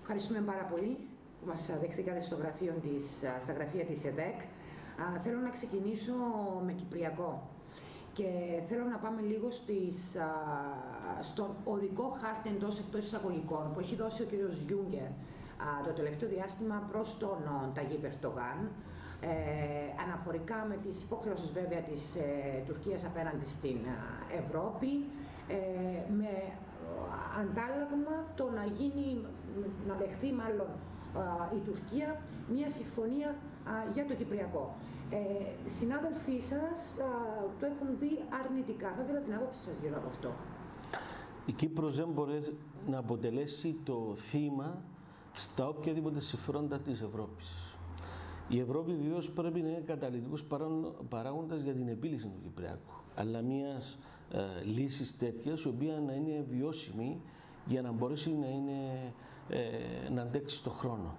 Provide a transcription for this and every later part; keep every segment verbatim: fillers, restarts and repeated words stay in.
Ευχαριστούμε πάρα πολύ που μας δεχτήκατε στο γραφείο της, στα γραφεία της ΕΔΕΚ. Θέλω να ξεκινήσω με Κυπριακό και θέλω να πάμε λίγο στις, στον οδικό χάρτη εντός εκτός εισαγωγικών που έχει δώσει ο κύριος Γιούγκερ το τελευταίο διάστημα προς τον Ταγί Ερντογάν, ε, αναφορικά με τις υποχρεώσεις βέβαια της ε, Τουρκίας απέναντι στην ε, Ευρώπη, ε, με αντάλλαγμα το να γίνει, να δεχτεί μάλλον ε, η Τουρκία μια συμφωνία ε, για το Κυπριακό. Ε, συνάδελφοί σας ε, το έχουν δει αρνητικά. Θα ήθελα την άποψη σας γύρω από αυτό. Η Κύπρος δεν μπορεί να αποτελέσει το θύμα στα οποιαδήποτε συμφέροντα της Ευρώπης. Η Ευρώπη βεβαίως πρέπει να είναι καταλυτικός παράγοντας για την επίλυση του Κυπριακού, αλλά μιας ε, λύσης τέτοιας η οποία να είναι βιώσιμη για να μπορέσει να, είναι, ε, να αντέξει στον χρόνο.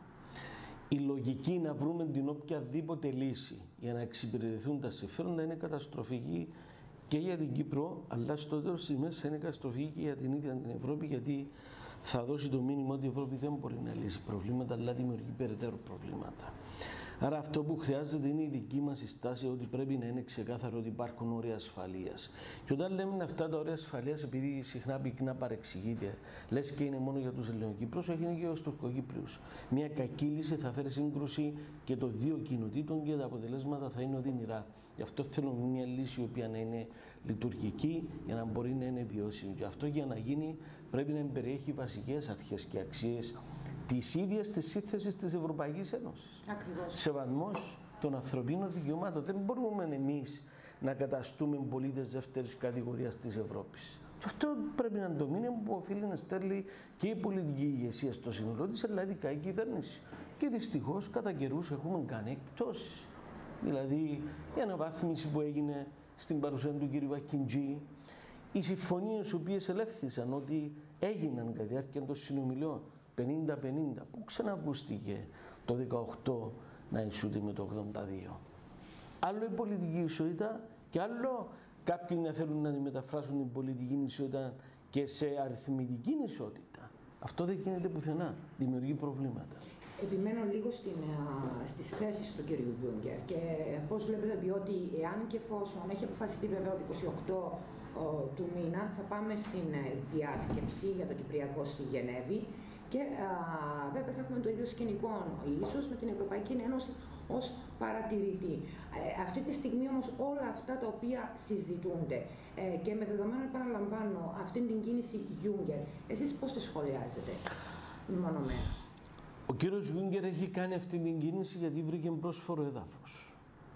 Η λογική να βρούμε την οποιαδήποτε λύση για να εξυπηρετηθούν τα συμφέροντα είναι καταστροφική και για την Κύπρο, αλλά στο τέλος της ημέρας είναι καταστροφική και για την ίδια την Ευρώπη, γιατί θα δώσει το μήνυμα ότι η Ευρώπη δεν μπορεί να λύσει προβλήματα, αλλά δημιουργεί περαιτέρω προβλήματα. Άρα αυτό που χρειάζεται είναι η δική μας στάση, ότι πρέπει να είναι ξεκάθαρο ότι υπάρχουν όρια ασφαλείας. Και όταν λέμε αυτά τα όρια ασφαλείας, επειδή συχνά πυκνά παρεξηγείται, λες και είναι μόνο για τους Ελληνοκύπρους, έγινε και για τους Τουρκοκύπριους. Μια κακή λύση θα φέρει σύγκρουση και των δύο κοινοτήτων και τα αποτελέσματα θα είναι οδυνηρά. Γι' αυτό θέλουμε μια λύση η οποία να είναι λειτουργική για να μπορεί να είναι βιώσιμη. Και αυτό για να γίνει πρέπει να περιέχει βασικές αρχές και αξίες της ίδιας της σύνθεσης της Ευρωπαϊκής Ένωσης. Ακριβώς. Σεβασμός των ανθρωπίνων δικαιωμάτων. Δεν μπορούμε εμείς να καταστούμε πολίτες δεύτερης κατηγορίας της Ευρώπης. Και αυτό πρέπει να είναι το μήνυμα που οφείλει να στέλνει και η πολιτική ηγεσία στο σύνολό της, αλλά ειδικά η κυβέρνηση. Και δυστυχώς κατά καιρούς έχουμε κάνει εκπτώσεις. Δηλαδή η αναβάθμιση που έγινε στην παρουσία του κ. Βακιντζή, οι συμφωνίες οι οποίες ελέγχθησαν ότι έγιναν κατά τη διάρκεια των συνομιλιών πενήντα πενήντα, που ξανακούστηκε το δεκαοκτώ να ισούται με το ογδόντα δύο. Άλλο η πολιτική ισότητα και άλλο κάποιοι να θέλουν να μεταφράσουν την πολιτική ισότητα και σε αριθμητική ισότητα. Αυτό δεν γίνεται πουθενά. Δημιουργεί προβλήματα. Επιμένω λίγο στην, στις θέσεις του κ. Γιούγκερ και πώς βλέπετε, διότι εάν και εφόσον έχει αποφασιστεί βέβαια ότι είκοσι οκτώ ο, του μήνα θα πάμε στην διάσκεψη για το Κυπριακό στη Γενέβη και α, βέβαια θα έχουμε το ίδιο σκηνικό, ίσως με την Ευρωπαϊκή Ένωση ως παρατηρητή. Ε, αυτή τη στιγμή όμως όλα αυτά τα οποία συζητούνται ε, και με δεδομένο, επαναλαμβάνω, αυτή την κίνηση Γιούγκερ, εσείς πώς τη σχολιάζετε μονομένα? Ο κύριος Γιούγκερ έχει κάνει αυτή την κίνηση γιατί βρήκε πρόσφορο έδαφος.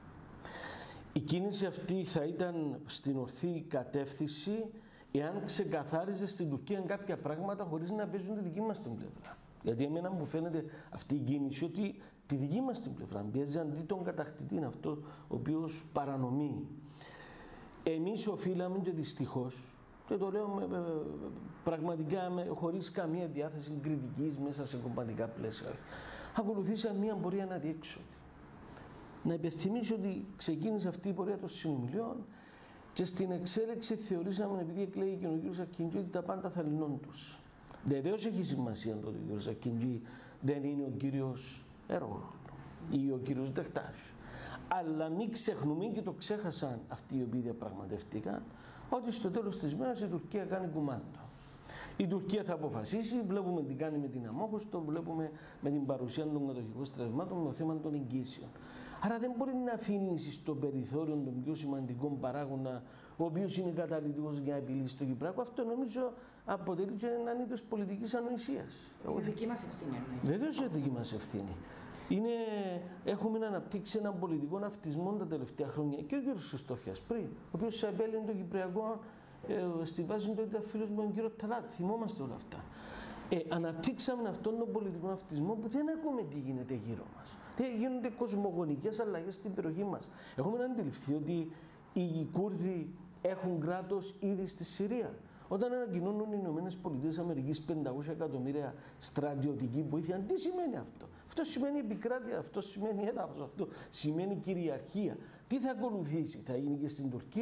Η κίνηση αυτή θα ήταν στην ορθή κατεύθυνση εάν ξεκαθάριζε στην Τουρκία κάποια πράγματα χωρίς να παίζουν τη δική μας την πλευρά. Γιατί εμένα μου φαίνεται αυτή η κίνηση ότι τη δική μας την πλευρά πιέζει αντί τον κατακτητή, είναι αυτό ο οποίος παρανομεί. Εμείς οφείλαμε και δυστυχώς, και το λέω με, με, πραγματικά με, χωρίς καμία διάθεση κριτικής μέσα σε κομματικά πλαίσια, ακολουθήσαμε μια πορεία αναδιέξοδη. Να υπενθυμίσω ότι ξεκίνησε αυτή η πορεία των συνομιλιών και στην εξέλιξη θεωρήσαμε, επειδή εκλέγει και ο κ. Σακκιντζή, ότι τα πάντα θα λυνών τους. Βεβαίως έχει σημασία το ότι ο κ. Σακκιντζή δεν είναι ο κύριος Ερόγλου ή ο κύριος Ντεχτάς. Αλλά μην ξεχνούμε, και το ξέχασαν αυτοί οι οποίοι διαπραγματευτήκαν, ότι στο τέλος της μέρας η Τουρκία κάνει κουμάντο. Η Τουρκία θα αποφασίσει, βλέπουμε τι κάνει με την αμόχωστο, βλέπουμε με την παρουσία των κατοχικών στρατευμάτων, με το θέμα των εγγύσεων. Άρα δεν μπορεί να αφήνει στο περιθώριο των πιο σημαντικών παράγοντα, ο οποίος είναι καταλυτικός για να επιλύσει το Κυπριακό. Αυτό νομίζω αποτελεί και έναν είδος πολιτικής ανοησίας. Είναι δική μας ευθύνη. Βεβαίως είναι δική μας ευθύνη. Είναι, έχουμε αναπτύξει έναν πολιτικό ναυτισμό τα τελευταία χρόνια. Και ο κ. Χριστόφιας πριν, ο οποίος επέλεγε το Κυπριακό ε, στη βάση του ήταν φίλος μου τον κύριο Ταλάτη. Θυμόμαστε όλα αυτά. Ε, αναπτύξαμε αυτόν τον πολιτικό ναυτισμό που δεν ακούμε τι γίνεται γύρω μας. Δεν γίνονται κοσμογονικές αλλαγές στην περιοχή μας. Έχουμε αντιληφθεί ότι οι Κούρδοι έχουν κράτος ήδη στη Συρία. Όταν ανακοινώνουν οι Ηνωμένες Πολιτείες Αμερικής πεντακόσια εκατομμύρια στρατιωτική βοήθεια, τι σημαίνει αυτό? Αυτό σημαίνει επικράτεια, αυτό σημαίνει έδαφος, αυτό σημαίνει κυριαρχία. Τι θα ακολουθήσει, θα γίνει και στην Τουρκία?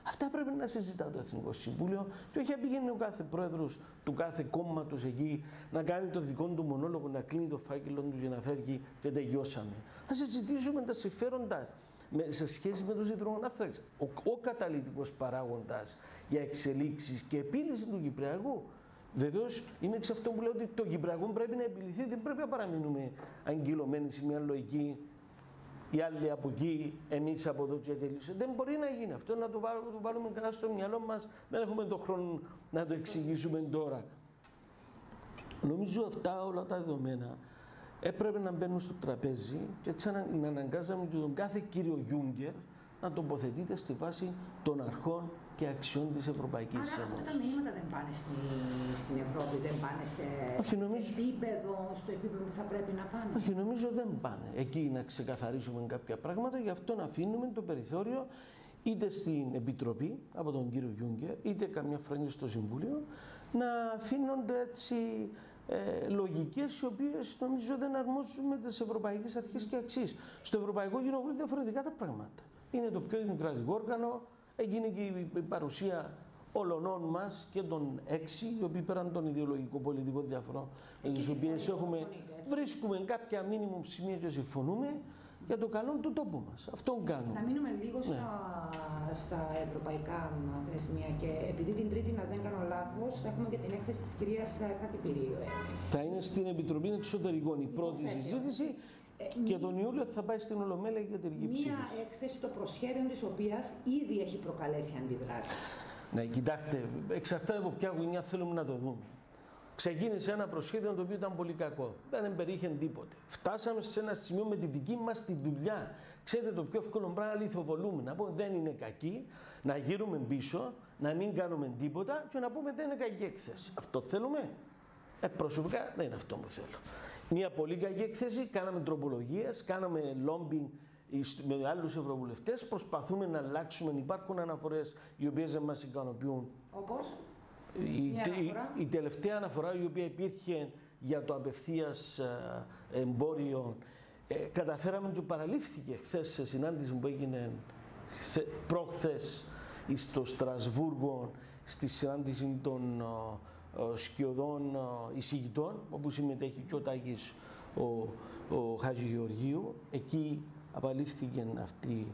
Αυτά πρέπει να συζητά το Εθνικό Συμβούλιο και όχι να πηγαίνει ο κάθε πρόεδρος του κάθε κόμματος εκεί να κάνει το δικό του μονόλογο, να κλείνει το φάκελο του για να φεύγει και τελειώσαμε. Να συζητήσουμε τα συμφέροντα σε σχέση με τους υδρογονάνθρακες. Ο, ο καταλυτικός παράγοντας για εξελίξεις και επίλυση του Κυπριακού. Βεβαίως, είμαι εξ αυτών που λέω ότι το Κυπριακό πρέπει να επιλυθεί, δεν πρέπει να παραμείνουμε αγκυλωμένοι σε μια λογική. Οι άλλοι από εκεί, εμείς από εδώ και τελείωσε. Δεν μπορεί να γίνει αυτό, να το βάλουμε, το βάλουμε καλά στο μυαλό μας. Δεν έχουμε τον χρόνο να το εξηγήσουμε τώρα. Νομίζω αυτά όλα τα δεδομένα έπρεπε να μπαίνουν στο τραπέζι και έτσι να αναγκάζαμε και τον κάθε κύριο Γιούγκερ να τοποθετείται στη βάση των αρχών και αξιών της Ευρωπαϊκής Ένωσης. Άρα αυτά τα μηνύματα δεν πάνε στη, στην Ευρώπη, δεν πάνε σε, Όχι, νομίζω... σε επίπεδο, στο επίπεδο που θα πρέπει να πάνε. Όχι, νομίζω δεν πάνε. Εκεί να ξεκαθαρίσουμε κάποια πράγματα, γι' αυτό να αφήνουμε το περιθώριο είτε στην Επιτροπή από τον κύριο Γιούγκερ, είτε καμιά φορά στο Συμβούλιο, να αφήνονται έτσι ε, λογικές οι οποίες νομίζω δεν αρμόζουν με τις ευρωπαϊκές αρχές και αξίες. Στο Ευρωπαϊκό Κοινοβούλιο είναι διαφορετικά τα πράγματα. Είναι το πιο δημοκρατικό όργανο, έγινε και η παρουσία όλων μας και των έξι, οι οποίοι πέραν των ιδεολογικών πολιτικών διαφορών, τις οποίες έχουμε, βρίσκουμε κάποια μίνιμουμ σημεία και συμφωνούμε για το καλό του τόπου μας. Αυτόν κάνουμε. Να μείνουμε λίγο ναι. στα, στα ευρωπαϊκά θεσμία και επειδή την Τρίτη, να δεν κάνω λάθος, έχουμε και την έκθεση της κυρίας Χατυπηρίου. Θα είναι στην Επιτροπή Εξωτερικών η πρώτη συζήτηση. Και τον Ιούλιο θα πάει στην Ολομέλεια για τελική ψήφιση. Μία έκθεση, το προσχέδιο της οποίας ήδη έχει προκαλέσει αντιδράσεις. Ναι, κοιτάξτε, εξαρτάται από ποια γωνιά θέλουμε να το δούμε. Ξεκίνησε ένα προσχέδιο το οποίο ήταν πολύ κακό. Δεν εμπεριείχε τίποτε. Φτάσαμε σε ένα σημείο με τη δική μας τη δουλειά. Ξέρετε, το πιο εύκολο πράγμα να λιθοβολούμε. Να πούμε δεν είναι κακή, να γύρουμε πίσω, να μην κάνουμε τίποτα και να πούμε δεν είναι κακή έκθεση. Αυτό θέλουμε. Ε, προσωπικά δεν είναι αυτό που θέλω. Μια πολύ κακή έκθεση, κάναμε τροπολογίες, κάναμε lobbying με άλλους ευρωβουλευτές, προσπαθούμε να αλλάξουμε, υπάρχουν αναφορές οι οποίες δεν μας ικανοποιούν. Όπως? Η, η, η τελευταία αναφορά η οποία υπήρχε για το απευθείας εμπόριο, ε, καταφέραμε και παραλήφθηκε χθες σε συνάντηση που έγινε προχθές στο Στρασβούργο, στη συνάντηση των σκιωδών εισηγητών, όπου συμμετέχει και ο Τάκης ο, ο Χατζηγεωργίου. Εκεί απαλήφθηκε αυτή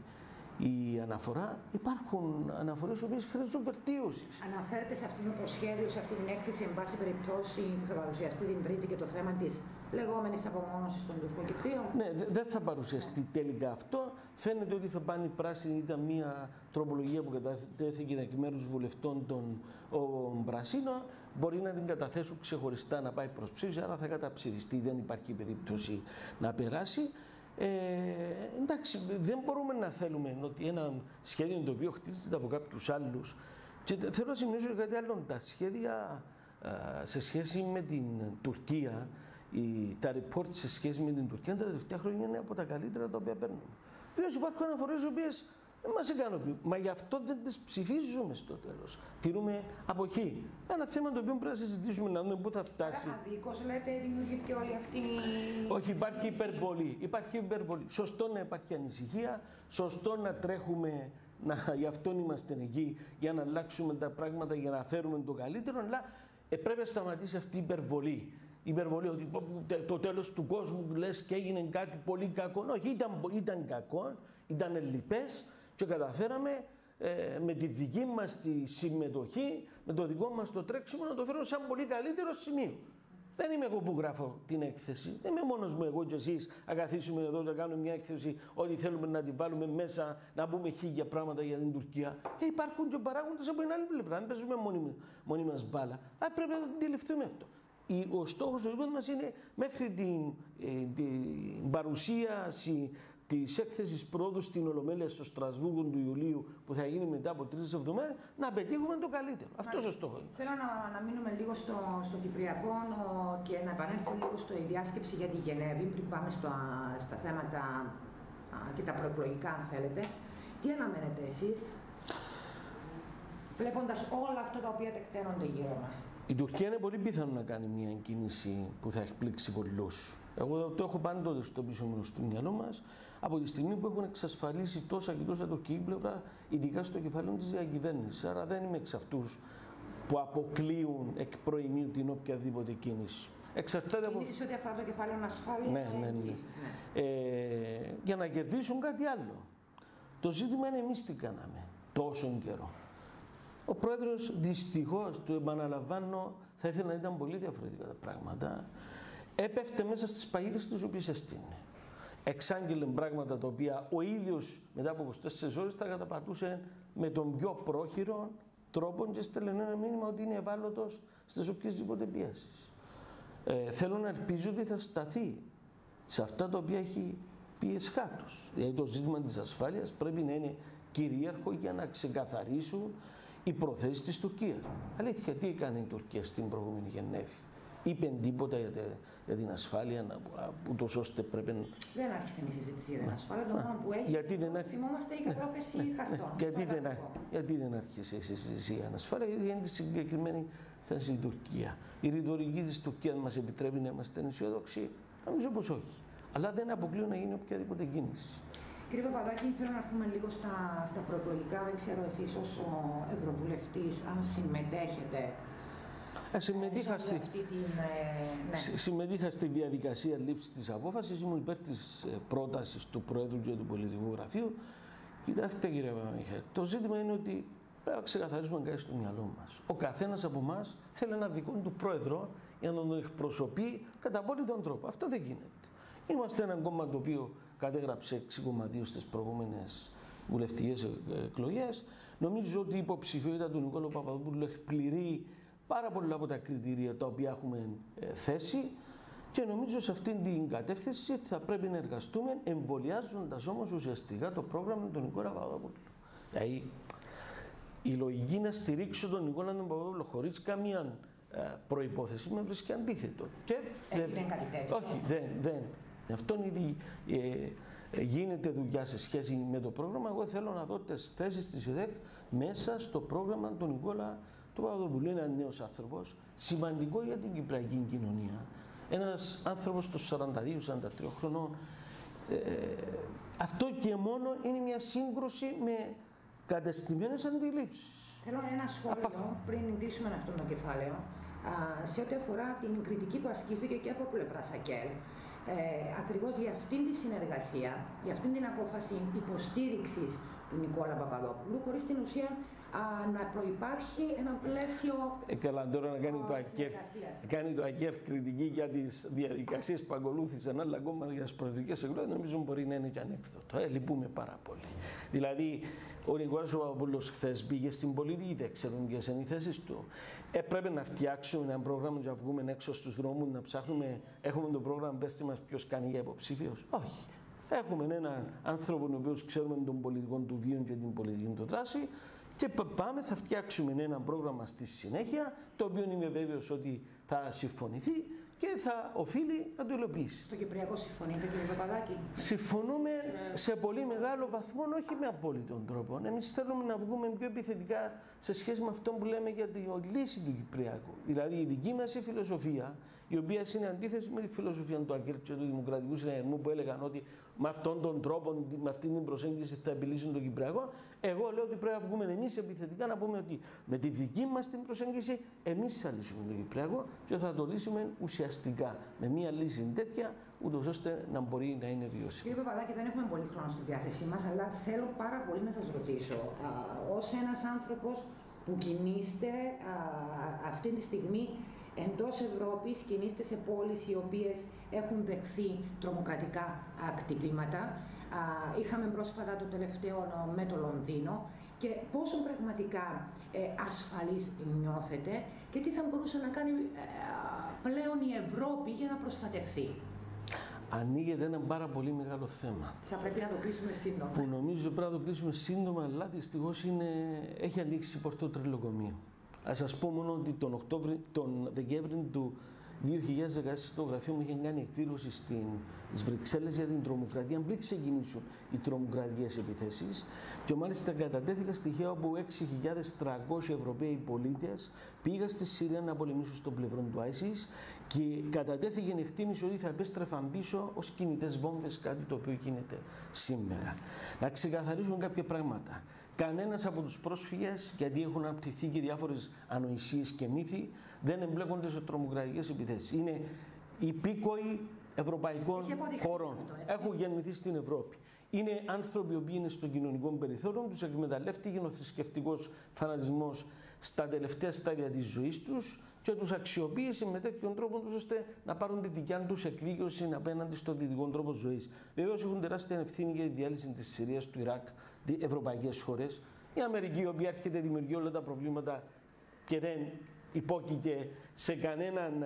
η αναφορά. Υπάρχουν αναφορές οι οποίες χρειάζονται βελτίωση. Αναφέρεται σε αυτό το προσχέδιο, σε αυτή την έκθεση, εν πάση περιπτώσει, που θα παρουσιαστεί την Τρίτη και το θέμα της λεγόμενης απομόνωσης των Τουρκών Κυπρίων. Ναι, δεν θα παρουσιαστεί ναι. τελικά αυτό. Φαίνεται ότι θα πάνε η πράσινη. Ήταν μια τροπολογία που κατατέθηκε εκ μέρους βουλευτών των Πρασίνων. Μπορεί να την καταθέσουν ξεχωριστά να πάει προς ψήφιση, άρα θα καταψηφιστεί. Δεν υπάρχει περίπτωση να περάσει. Ε, εντάξει, δεν μπορούμε να θέλουμε ότι ένα σχέδιο το οποίο χτίζεται από κάποιους άλλους. Και θέλω να σημειώσω κάτι άλλο. Τα σχέδια α, σε σχέση με την Τουρκία, η, τα report σε σχέση με την Τουρκία τα τελευταία χρόνια είναι από τα καλύτερα τα οποία παίρνουμε. Βέβαια υπάρχουν αναφορές οι οποίες δεν μας ικανοποιούν. Μα γι' αυτό δεν τις ψηφίζουμε στο τέλος. Τηρούμε αποχή. Ένα θέμα το οποίο πρέπει να συζητήσουμε, να δούμε πού θα φτάσει. Αδίκως λέτε, δημιουργήθηκε όλη αυτή η... Όχι, υπάρχει υπερβολή. Υπάρχει υπερβολή. Σωστό να υπάρχει ανησυχία, σωστό να τρέχουμε, να, γι' αυτόν είμαστε εκεί, για να αλλάξουμε τα πράγματα, για να φέρουμε το καλύτερο, αλλά ε, πρέπει να σταματήσει αυτή η υπερβολή. Η υπερβολή ότι το τέλος του κόσμου λες και έγινε κάτι πολύ κακό. Όχι, ήταν, ήταν κακό, ήταν ελλειπές. Και καταφέραμε ε, με τη δική μας τη συμμετοχή, με το δικό μας το τρέξιμο να το φέρω σαν πολύ καλύτερο σημείο. Δεν είμαι εγώ που γράφω την έκθεση, δεν είμαι μόνος μου εγώ και εσείς να καθίσουμε εδώ να κάνουμε μια έκθεση ότι θέλουμε να την βάλουμε μέσα, να πούμε χίλια πράγματα για την Τουρκία. Ε, υπάρχουν και παράγοντες από την άλλη πλευρά, δεν παίζουμε μόνοι, μόνοι μας μπάλα. Α, πρέπει να το αντιληφθούμε αυτό. Ο στόχος ο δικός μας είναι μέχρι την, ε, την παρουσίαση της έκθεσης πρόοδου στην Ολομέλεια στο Στρασβούργο του Ιουλίου που θα γίνει μετά από τρεις εβδομάδες να πετύχουμε το καλύτερο. Αυτός ο στόχος. Θέλω να, να μείνουμε λίγο στο, στο Κυπριακό και να επανέλθω λίγο στο η διάσκεψη για τη Γενέβη πριν πάμε στο, στα θέματα α, και τα προεκλογικά αν θέλετε. Τι αναμένετε εσείς βλέποντας όλα αυτά τα οποία τεκταίνονται γύρω μας? Η Τουρκία είναι πολύ πιθανό να κάνει μια κίνηση που θα εκπλήξει πολλούς. Εγώ το έχω πάντοτε στο πίσω μέρος του μυαλό μας, από τη στιγμή που έχουν εξασφαλίσει τόσα και τόσα τουρκική πλευρά, ειδικά στο κεφάλαιο της διακυβέρνησης. Άρα δεν είμαι εξ αυτούς που αποκλείουν εκ προημίου την οποιαδήποτε κίνηση. Εξαρτάται από. Κίνηση ό,τι αφορά το κεφάλαιο ασφάλεια. Ναι, ναι, ναι. ναι. Ε, για να κερδίσουν κάτι άλλο. Το ζήτημα είναι εμείς τι κάναμε τόσο καιρό. Ο πρόεδρος δυστυχώς, του επαναλαμβάνω, θα ήθελα να ήταν πολύ διαφορετικά τα πράγματα. Έπεφτε μέσα στις παγίδες τις οποίες έστεινε. Εξάγγελε πράγματα τα οποία ο ίδιος μετά από είκοσι τέσσερις ώρες τα καταπατούσε με τον πιο πρόχειρο τρόπο και στέλνει ένα μήνυμα ότι είναι ευάλωτος στις οποιασδήποτε πιέσεις. Ε, θέλω να ελπίζω ότι θα σταθεί σε αυτά τα οποία έχει πει εσχάτως. Δηλαδή το ζήτημα της ασφάλειας πρέπει να είναι κυρίαρχο για να ξεκαθαρίσουν οι προθέσεις της Τουρκίας. Αλήθεια, τι έκανε η Τουρκία στην προηγούμενη Γενέβη? Είπε τίποτα για, τε, για την ασφάλεια, ούτως ώστε πρέπει να. Δεν άρχισε η συζήτηση για την ασφάλεια. Το μόνο που έχει. Γιατί δεν άρχισε. Θυμόμαστε η κατάθεση ναι, χαρτών. Ναι, γιατί, δεν, γιατί δεν άρχισε η συζήτηση για την ασφάλεια? Γιατί είναι στη συγκεκριμένη θέση η Τουρκία. Η ρητορική της Τουρκίας μας επιτρέπει να είμαστε αισιόδοξοι? Νομίζω πως όχι. Αλλά δεν αποκλείω να γίνει οποιαδήποτε κίνηση. Κύριε Παπαδάκη, θέλω να έρθουμε λίγο στα, στα προεκλογικά. Δεν ξέρω εσείς ως Ευρωβουλευτής αν συμμετέχετε. Ε, συμμετείχα, στη, την, ε, ναι. συμμετείχα στη διαδικασία λήψης της απόφασης. Ήμουν υπέρ της ε, πρότασης του Προέδρου και του Πολιτικού Γραφείου. Κοιτάξτε, κύριε Παπαμιχαήλ, το ζήτημα είναι ότι πρέπει να ξεκαθαρίσουμε κάτι στο μυαλό μας. Ο καθένας από εμάς θέλει ένα δικό του πρόεδρο για να τον εκπροσωπεί κατά απόλυτον τρόπο. Αυτό δεν γίνεται. Είμαστε ένα κόμμα το οποίο κατέγραψε έξι κόμμα δύο στις προηγούμενες βουλευτικές εκλογές. Νομίζω ότι η υποψηφιότητα του Νικόλου Παπαδόπουλου εκπληρεί πάρα πολλά από τα κριτήρια τα οποία έχουμε θέσει και νομίζω σε αυτήν την κατεύθυνση θα πρέπει να εργαστούμε, εμβολιάζοντας όμως ουσιαστικά το πρόγραμμα του Νικόλα Παπαδόπουλου. Δηλαδή, η λογική να στηρίξω τον Νικόλα Παπαδόπουλο χωρίς καμία προϋπόθεση με βρίσκει αντίθετο. Και δεν είναι κάτι τέτοιο. Όχι, δεν, δεν. Αυτό ήδη ε, γίνεται δουλειά σε σχέση με το πρόγραμμα. Εγώ θέλω να δω τις θέσεις της ΕΔΕΚ μέσα στο πρόγραμμα του Νικόλα του Παπαδόπουλου. Είναι ένας νέος άνθρωπος, σημαντικό για την κυπριακή κοινωνία. Ένας άνθρωπος των σαράντα δύο σαράντα τρία χρονών. Ε, αυτό και μόνο είναι μια σύγκρουση με κατεστημένες αντιλήψεις. Θέλω ένα σχόλιο Απα... πριν κλείσουμε αυτό το κεφάλαιο α, σε ό,τι αφορά την κριτική που ασκήθηκε και από πλευρά ΑΚΕΛ. Ε, ακριβώς για αυτήν τη συνεργασία, για αυτήν την απόφαση υποστήριξης του Νικόλα Παπαδόπουλου, χωρίς την ουσία α, να προϋπάρχει ένα πλαίσιο ε, καλά, τώρα να κάνει, το ΑΚΕΛ, κάνει το ΑΚΕΛ κριτική για τις διαδικασίες που ακολούθησαν άλλα κόμματα για τις προεδρικές εκλογές, νομίζω μπορεί να είναι και ανέκδοτο. Ε, λυπούμε πάρα πολύ. Δηλαδή, ο Νικόλας Παπαδόπουλος χθες πήγε στην πολιτική, δεν ξέρουν ποιες είναι οι θέσεις του. Έπρεπε να φτιάξουμε ένα πρόγραμμα για να βγούμε έξω στους δρόμους, να ψάχνουμε. Έχουμε το πρόγραμμα, πέστε μας ποιος κάνει για υποψήφιος. Όχι. Έχουμε έναν άνθρωπο ο οποίος ξέρουμε τον πολιτικό του βίο και την πολιτική του δράση και πάμε, θα φτιάξουμε ένα πρόγραμμα στη συνέχεια, το οποίο είμαι βέβαιος ότι θα συμφωνηθεί και θα οφείλει να το υλοποιήσει. Στο Κυπριακό συμφωνείτε, κύριε Παπαδάκη? Συμφωνούμε σε πολύ μεγάλο βαθμό, όχι με απόλυτον τρόπο. Εμείς θέλουμε να βγούμε πιο επιθετικά σε σχέση με αυτό που λέμε για τη λύση του Κυπριακού. Δηλαδή η δική μας η φιλοσοφία, η οποία είναι αντίθεση με τη φιλοσοφία του ΑΚΕΛ και του Δημοκρατικού Συναγερμού που έλεγαν ότι με αυτόν τον τρόπο, με αυτή την προσέγγιση θα επιλύσουν το Κυπριακό. Εγώ λέω ότι πρέπει να βγούμε εμείς επιθετικά να πούμε ότι με τη δική μας την προσέγγιση εμείς θα λύσουμε το Κυπριακό και θα το λύσουμε ουσιαστικά με μια λύση τέτοια, ούτως ώστε να μπορεί να είναι βιώσιμο. Κύριε Παπαδάκη, δεν έχουμε πολύ χρόνο στη διάθεσή μας, αλλά θέλω πάρα πολύ να σας ρωτήσω, α, ως ένας άνθρωπος που κινείστε α, αυτή τη στιγμή εντός Ευρώπης, κινείστε σε πόλεις οι οποίες έχουν δεχθεί τρομοκρατικά κτυπήματα. Είχαμε πρόσφατα το τελευταίο με το Λονδίνο. Και πόσο πραγματικά ε, ασφαλής νιώθετε και τι θα μπορούσε να κάνει ε, πλέον η Ευρώπη για να προστατευτεί? Ανοίγεται ένα πάρα πολύ μεγάλο θέμα. Θα πρέπει να το κλείσουμε σύντομα. Που νομίζω πρέπει να το κλείσουμε σύντομα, αλλά δυστυχώς έχει ανοίξει πορτό τρελοκομείο. Ας σας πω μόνο ότι τον, Οκτώβρη, τον Δεκέμβρη του δύο χιλιάδες δεκαέσσερα το γραφείο μου είχε κάνει εκδήλωση στις Βρυξέλλες για την τρομοκρατία πριν ξεκινήσουν οι τρομοκρατικές επιθέσεις και μάλιστα κατατέθηκα στοιχεία όπου έξι χιλιάδες τριακόσιοι Ευρωπαίοι πολίτες πήγαν στη Συρία να πολεμήσουν στο πλευρό του άισις και κατατέθηκε εκτίμηση ότι θα επέστρεφαν πίσω ως κινητές βόμβες, κάτι το οποίο γίνεται σήμερα. Να ξεκαθαρίσουμε κάποια πράγματα. Κανένας από τους πρόσφυγες, γιατί έχουν αναπτυχθεί και διάφορες ανοησίες και μύθοι, δεν εμπλέκονται σε τρομοκρατικές επιθέσεις. Είναι υπήκοοι ευρωπαϊκών χωρών. Έχουν γεννηθεί στην Ευρώπη. Είναι άνθρωποι που είναι στο κοινωνικό περιθώριο, τους εκμεταλλεύτηκε ο θρησκευτικός φανατισμός στα τελευταία στάδια της ζωής τους και τους αξιοποίησε με τέτοιον τρόπο τους ώστε να πάρουν τη δικιά τους εκδίκωση απέναντι στον δυτικό τρόπο ζωής. Βεβαίως έχουν τεράστια ευθύνη για τη διάλυση της Συρίας, του Ιράκ, ευρωπαϊκές χώρες. Η Αμερική, η οποία έρχεται δημιουργεί όλα τα προβλήματα και δεν υπόκειται σε κανέναν,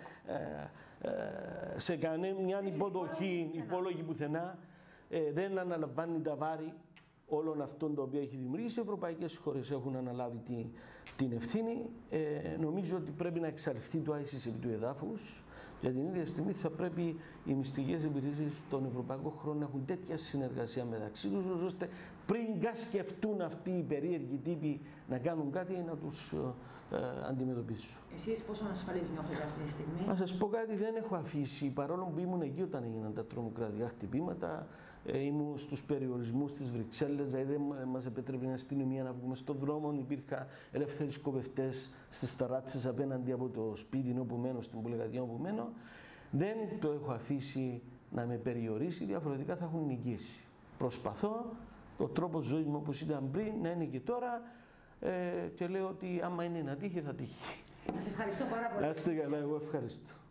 σε κανένα υποδοχή, υπόλογη πουθενά, δεν αναλαμβάνει τα βάρη όλων αυτών τα οποία έχει δημιουργήσει. Οι ευρωπαϊκές χώρες έχουν αναλάβει τη, την ευθύνη. Ε, νομίζω ότι πρέπει να εξαλειφθεί το άισις επί του εδάφους. Για την ίδια στιγμή θα πρέπει οι μυστικές υπηρεσίες των ευρωπαϊκών χωρών να έχουν τέτοια συνεργασία μεταξύ τους, ώστε πριν καν σκεφτούν αυτοί οι περίεργοι τύποι να κάνουν κάτι, να τους ε, ε, αντιμετωπίσουν. Εσείς πόσο ασφαλείς νιώθετε αυτή τη στιγμή? Να σας πω κάτι, δεν έχω αφήσει, παρόλο που ήμουν εκεί όταν έγιναν τα τρομοκρατικά χτυπήματα, ε, ήμουν στους περιορισμούς της Βρυξέλλες, δηλαδή δεν μας επέτρεπε η αστυνομία να βγούμε στον δρόμο, υπήρχαν ελεύθεροι σκοπευτές στις ταράτσες απέναντι από το σπίτι όπου μένω, στην πολυκατοικία όπου μένω. Δεν το έχω αφήσει να με περιορίσει, διαφορετικά θα έχουν νικήσει. Προσπαθώ ο τρόπος ζωής μου όπως ήταν πριν να είναι και τώρα ε, και λέω ότι άμα είναι να τύχει θα τύχει. Σας ευχαριστώ πάρα πολύ. Να είστε καλά, εγώ ευχαριστώ.